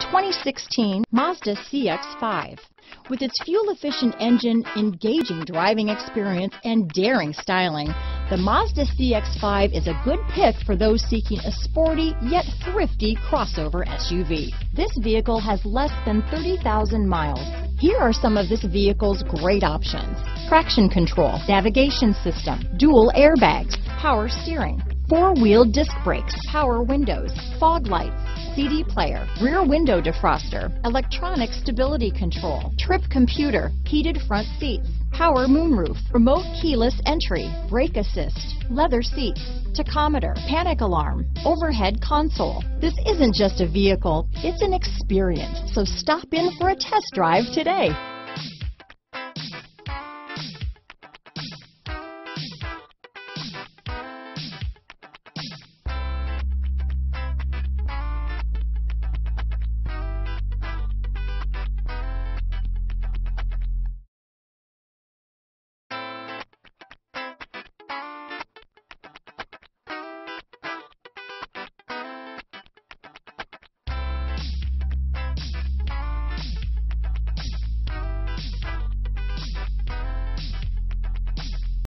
2016 Mazda CX-5. With its fuel-efficient engine, engaging driving experience, and daring styling, the Mazda CX-5 is a good pick for those seeking a sporty yet thrifty crossover SUV. This vehicle has less than 30,000 miles. Here are some of this vehicle's great options: traction control, navigation system, dual airbags, power steering, four-wheel disc brakes, power windows, fog lights, CD player, rear window defroster, electronic stability control, trip computer, heated front seats, power moonroof, remote keyless entry, brake assist, leather seats, tachometer, panic alarm, overhead console. This isn't just a vehicle, it's an experience. So stop in for a test drive today.